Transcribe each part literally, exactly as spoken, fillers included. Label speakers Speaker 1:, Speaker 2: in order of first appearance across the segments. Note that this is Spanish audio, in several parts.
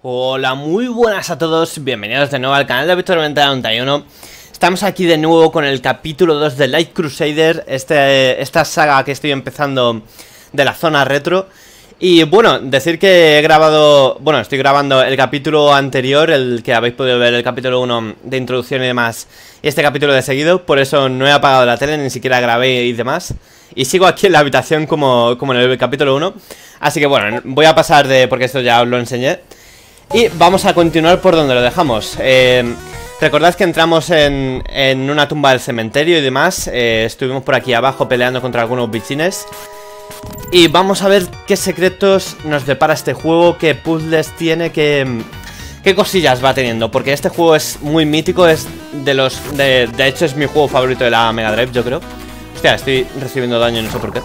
Speaker 1: Hola, muy buenas a todos, bienvenidos de nuevo al canal de Víctor noventa y uno. Estamos aquí de nuevo con el capítulo dos de Light Crusader, este, esta saga que estoy empezando de la zona retro. Y bueno, decir que he grabado, bueno, estoy grabando el capítulo anterior, el que habéis podido ver, el capítulo uno de introducción y demás, y este capítulo de seguido, por eso no he apagado la tele, ni siquiera grabé y demás. Y sigo aquí en la habitación como, como en el capítulo uno. Así que bueno, voy a pasar de, porque esto ya os lo enseñé. Y vamos a continuar por donde lo dejamos. eh, Recordad que entramos en, en una tumba del cementerio y demás. eh, Estuvimos por aquí abajo peleando contra algunos bichines. Y vamos a ver qué secretos nos depara este juego, qué puzzles tiene, qué, qué cosillas va teniendo. Porque este juego es muy mítico, es de los... De, de hecho es mi juego favorito de la Mega Drive, yo creo. Hostia, estoy recibiendo daño, no sé por qué.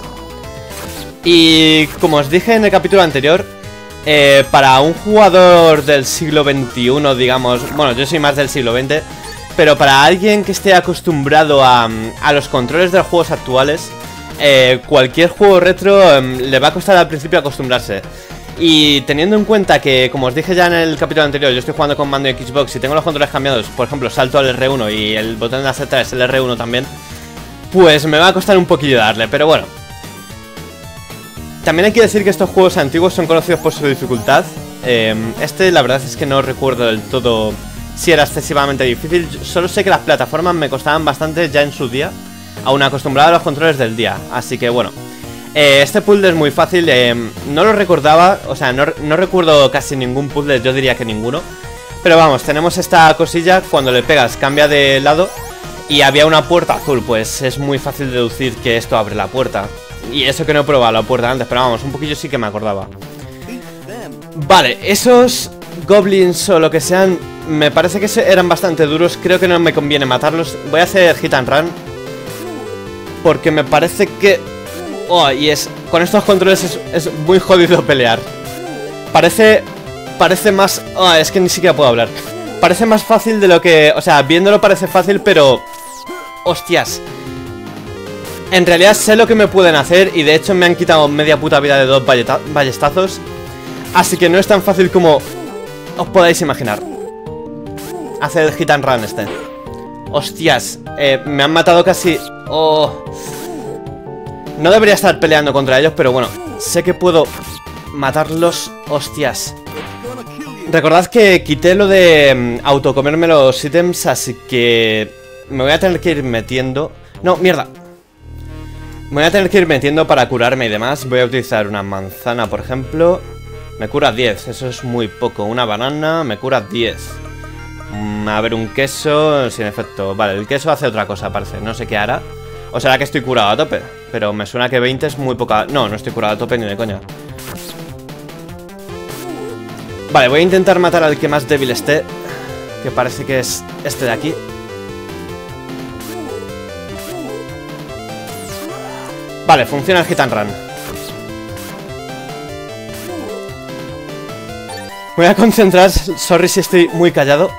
Speaker 1: Y como os dije en el capítulo anterior, Eh, para un jugador del siglo veintiuno, digamos, bueno, yo soy más del siglo veinte, pero para alguien que esté acostumbrado a, a los controles de los juegos actuales, eh, cualquier juego retro eh, le va a costar al principio acostumbrarse. Y teniendo en cuenta que, como os dije ya en el capítulo anterior, yo estoy jugando con mando de Xbox y tengo los controles cambiados, por ejemplo, salto al R uno y el botón de la Z es el R uno también, pues me va a costar un poquillo darle, pero bueno. También hay que decir que estos juegos antiguos son conocidos por su dificultad. eh, Este la verdad es que no recuerdo del todo si era excesivamente difícil. Solo sé que las plataformas me costaban bastante ya en su día, aún acostumbrado a los controles del día. Así que bueno, eh, este puzzle es muy fácil. eh, No lo recordaba, o sea, no, no recuerdo casi ningún puzzle, yo diría que ninguno. Pero vamos, tenemos esta cosilla, cuando le pegas cambia de lado. Y había una puerta azul, pues es muy fácil deducir que esto abre la puerta. Y eso que no he probado la puerta antes, pero vamos, un poquillo sí que me acordaba. Vale, esos goblins o lo que sean, me parece que eran bastante duros. Creo que no me conviene matarlos. Voy a hacer hit and run, porque me parece que... Oh, y es... Con estos controles es, es muy jodido pelear. Parece... Parece más... Oh, es que ni siquiera puedo hablar. Parece más fácil de lo que... O sea, viéndolo parece fácil, pero... Hostias. En realidad sé lo que me pueden hacer y de hecho me han quitado media puta vida de dos ballestazos. Así que no es tan fácil como os podáis imaginar. Hacer el hit and run este. Hostias, eh, me han matado casi... Oh. No debería estar peleando contra ellos, pero bueno, sé que puedo matarlos. Hostias. Recordad que quité lo de um, autocomerme los ítems, así que me voy a tener que ir metiendo... No, mierda. Me voy a tener que ir metiendo para curarme y demás. Voy a utilizar una manzana, por ejemplo. Me cura diez, eso es muy poco. Una banana me cura diez. mm, A ver, un queso, sin efecto. Vale, el queso hace otra cosa, parece. No sé qué hará. O será que estoy curado a tope. Pero me suena que veinte es muy poca. No, no estoy curado a tope ni de coña. Vale, voy a intentar matar al que más débil esté, que parece que es este de aquí. Vale, funciona el hit and run. Me voy a concentrar, sorry si estoy muy callado.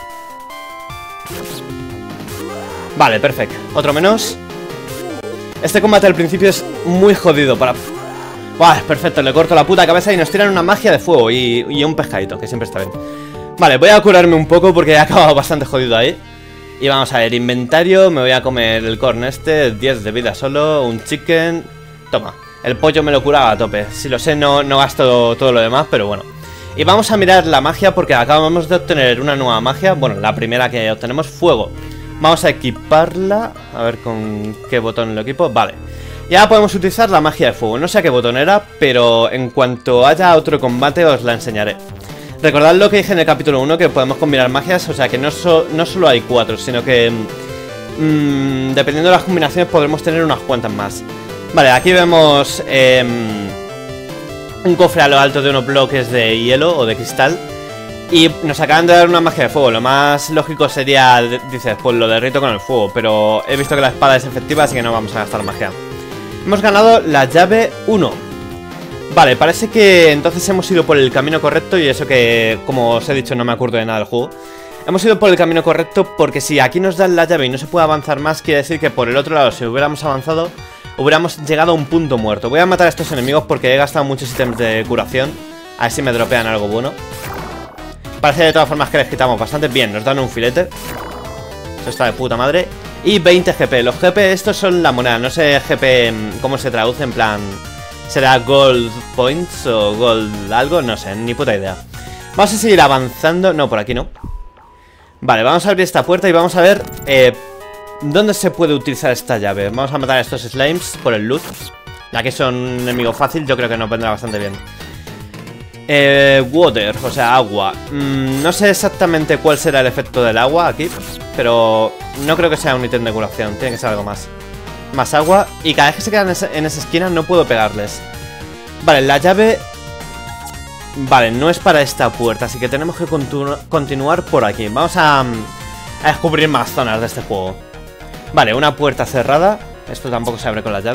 Speaker 1: Vale, perfecto. Otro menos. Este combate al principio es muy jodido para... Vale, perfecto, le corto la puta cabeza y nos tiran una magia de fuego y, y un pescadito, que siempre está bien. Vale, voy a curarme un poco porque he acabado bastante jodido ahí. Y vamos a ver, inventario, me voy a comer el corn este, diez de vida solo, un chicken... Toma, el pollo me lo curaba a tope. Si lo sé, no, no gasto todo lo demás, pero bueno. Y vamos a mirar la magia porque acabamos de obtener una nueva magia. Bueno, la primera que obtenemos, fuego. Vamos a equiparla. A ver con qué botón lo equipo. Vale, ya podemos utilizar la magia de fuego. No sé a qué botón era, pero en cuanto haya otro combate os la enseñaré. Recordad lo que dije en el capítulo uno, que podemos combinar magias. O sea que no, so, no solo hay cuatro, sino que mmm, dependiendo de las combinaciones podremos tener unas cuantas más. Vale, aquí vemos eh, un cofre a lo alto de unos bloques de hielo o de cristal. Y nos acaban de dar una magia de fuego. Lo más lógico sería, dices, pues lo derrito con el fuego. Pero he visto que la espada es efectiva, así que no vamos a gastar magia. Hemos ganado la llave uno. Vale, parece que entonces hemos ido por el camino correcto. Y eso que, como os he dicho, no me acuerdo de nada del juego. Hemos ido por el camino correcto porque si aquí nos dan la llave y no se puede avanzar más, quiere decir que por el otro lado, si hubiéramos avanzado, hubiéramos llegado a un punto muerto. Voy a matar a estos enemigos porque he gastado muchos ítems de curación. A ver si me dropean algo bueno. Parece de todas formas que les quitamos bastante bien. Nos dan un filete. Eso está de puta madre. Y veinte G P. Los G P estos son la moneda. No sé G P cómo se traduce, en plan... ¿será Gold Points o Gold algo? No sé, ni puta idea. Vamos a seguir avanzando. No, por aquí no. Vale, vamos a abrir esta puerta y vamos a ver eh, dónde se puede utilizar esta llave. Vamos a matar a estos slimes por el loot. Ya que son un enemigo fácil, yo creo que nos vendrá bastante bien. Eh, water, o sea, agua. mm, No sé exactamente cuál será el efecto del agua aquí, pero no creo que sea un ítem de curación. Tiene que ser algo más. Más agua. Y cada vez que se quedan en esa, en esa esquina no puedo pegarles. Vale, la llave... Vale, no es para esta puerta, así que tenemos que continu continuar por aquí. Vamos a, a descubrir más zonas de este juego. Vale, una puerta cerrada. Esto tampoco se abre con la llave.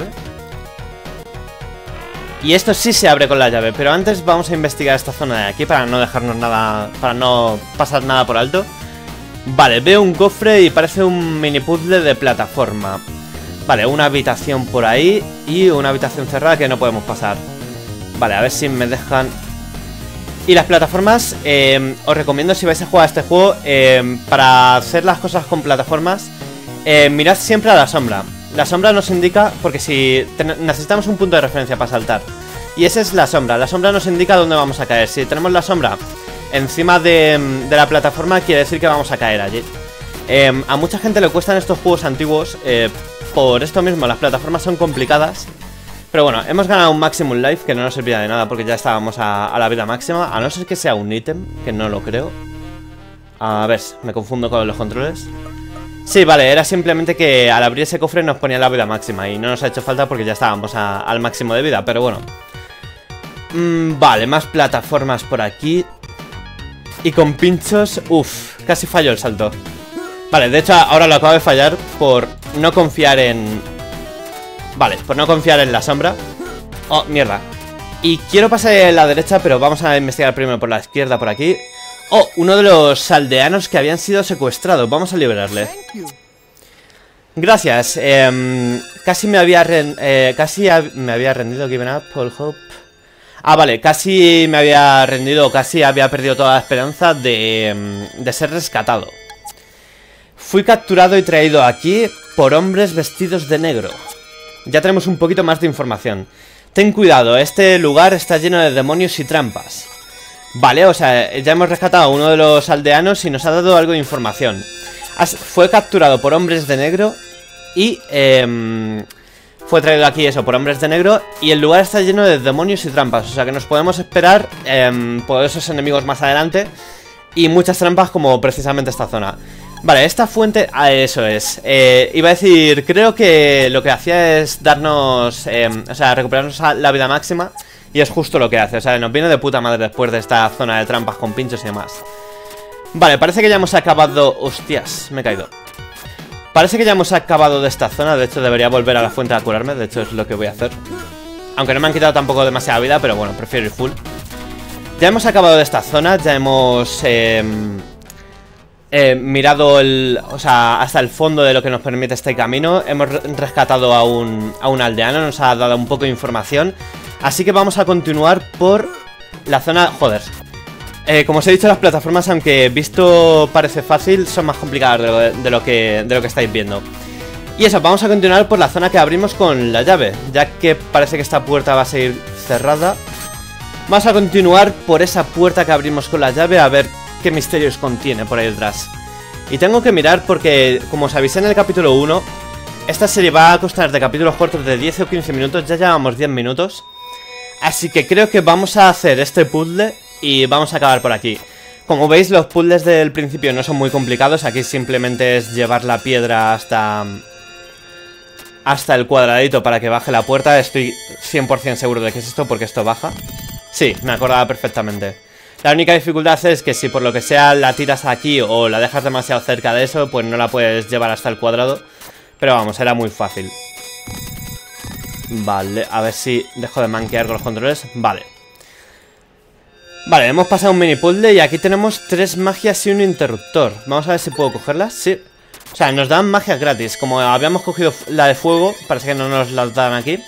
Speaker 1: Y esto sí se abre con la llave, pero antes vamos a investigar esta zona de aquí para no dejarnos nada, para no pasar nada por alto. Vale, veo un cofre y parece un mini puzzle de plataforma. Vale, una habitación por ahí y una habitación cerrada que no podemos pasar. Vale, a ver si me dejan... Y las plataformas, eh, os recomiendo si vais a jugar a este juego, eh, para hacer las cosas con plataformas, eh, mirad siempre a la sombra. La sombra nos indica, porque si necesitamos un punto de referencia para saltar, y esa es la sombra. La sombra nos indica dónde vamos a caer. Si tenemos la sombra encima de, de la plataforma, quiere decir que vamos a caer allí. eh, A mucha gente le cuestan estos juegos antiguos, eh, por esto mismo, las plataformas son complicadas. Pero bueno, hemos ganado un Maximum Life que no nos servía de nada porque ya estábamos a, a la vida máxima. A no ser que sea un ítem, que no lo creo. A ver, me confundo con los controles. Sí, vale, era simplemente que al abrir ese cofre nos ponía la vida máxima y no nos ha hecho falta porque ya estábamos a, al máximo de vida, pero bueno. mm, Vale, más plataformas por aquí. Y con pinchos, uff, casi falló el salto. Vale, de hecho ahora lo acabo de fallar por no confiar en... Vale, por no confiar en la sombra. Oh, mierda. Y quiero pasar a la derecha, pero vamos a investigar primero por la izquierda, por aquí. Oh, uno de los aldeanos que habían sido secuestrados. Vamos a liberarle. Gracias. eh, Casi me había eh, Casi me había rendido. Given up all hope. Ah, vale, casi me había rendido. Casi había perdido toda la esperanza de, de ser rescatado. Fui capturado y traído aquí por hombres vestidos de negro. Ya tenemos un poquito más de información. Ten cuidado, este lugar está lleno de demonios y trampas. Vale, o sea, ya hemos rescatado a uno de los aldeanos y nos ha dado algo de información. Has, fue capturado por hombres de negro y eh, fue traído aquí eso, por hombres de negro. Y el lugar está lleno de demonios y trampas. O sea que nos podemos esperar eh, poderosos enemigos más adelante y muchas trampas como precisamente esta zona. Vale, esta fuente... Ah, eso es. Eh, iba a decir, creo que lo que hacía es darnos... Eh, o sea, recuperarnos la vida máxima. Y es justo lo que hace. O sea, nos viene de puta madre después de esta zona de trampas con pinchos y demás. Vale, parece que ya hemos acabado... Hostias, me he caído. Parece que ya hemos acabado de esta zona. De hecho, debería volver a la fuente a curarme. De hecho, es lo que voy a hacer. Aunque no me han quitado tampoco demasiada vida, pero bueno, prefiero ir full. Ya hemos acabado de esta zona. Ya hemos... Eh, Eh, mirado el, o sea, hasta el fondo de lo que nos permite este camino. Hemos rescatado a un, a un aldeano, nos ha dado un poco de información. Así que vamos a continuar por la zona... Joder, eh, como os he dicho, las plataformas, aunque visto parece fácil, son más complicadas de lo, de lo que, de lo que estáis viendo. Y eso, vamos a continuar por la zona que abrimos con la llave, ya que parece que esta puerta va a seguir cerrada. Vamos a continuar por esa puerta que abrimos con la llave a ver qué misterios contiene por ahí detrás. Y tengo que mirar porque, como os avisé en el capítulo uno, esta serie va a constar de capítulos cortos de diez o quince minutos. Ya llevamos diez minutos. Así que creo que vamos a hacer este puzzle y vamos a acabar por aquí. Como veis, los puzzles del principio no son muy complicados. Aquí simplemente es llevar la piedra hasta... hasta el cuadradito para que baje la puerta. Estoy cien por cien seguro de que es esto, porque esto baja. Sí, me acordaba perfectamente. La única dificultad es que si por lo que sea la tiras aquí o la dejas demasiado cerca de eso, pues no la puedes llevar hasta el cuadrado. Pero vamos, era muy fácil. Vale, a ver si dejo de manquear con los controles. Vale. Vale, hemos pasado un mini puzzle y aquí tenemos tres magias y un interruptor. Vamos a ver si puedo cogerlas. Sí. O sea, nos dan magias gratis. Como habíamos cogido la de fuego, parece que no nos las dan aquí.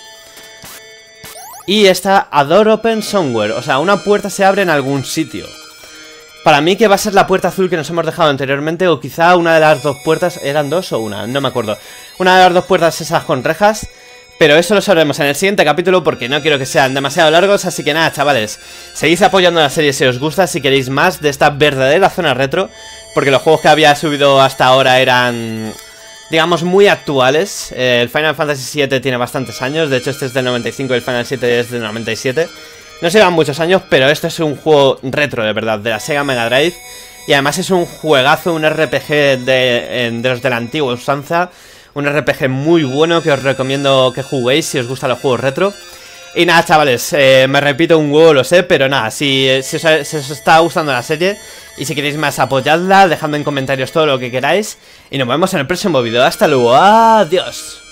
Speaker 1: Y esta, A Door Open Somewhere. O sea, una puerta se abre en algún sitio. Para mí que va a ser la puerta azul que nos hemos dejado anteriormente, o quizá una de las dos puertas. ¿Eran dos o una? No me acuerdo. Una de las dos puertas esas con rejas. Pero eso lo sabremos en el siguiente capítulo porque no quiero que sean demasiado largos. Así que nada, chavales, seguid apoyando la serie si os gusta, si queréis más de esta verdadera zona retro. Porque los juegos que había subido hasta ahora eran, digamos, muy actuales. eh, El Final Fantasy siete tiene bastantes años. De hecho este es del noventa y cinco y el Final siete es del noventa y siete. No se llevan muchos años, pero esto es un juego retro de verdad, de la Sega Mega Drive. Y además es un juegazo, un R P G de, de los de la antigua usanza. Un R P G muy bueno que os recomiendo que juguéis si os gustan los juegos retro. Y nada, chavales, eh, me repito un huevo, lo sé, pero nada, si, si, os, si os está gustando la serie y si queréis más, apoyadla, dejadme en comentarios todo lo que queráis. Y nos vemos en el próximo vídeo. Hasta luego, adiós.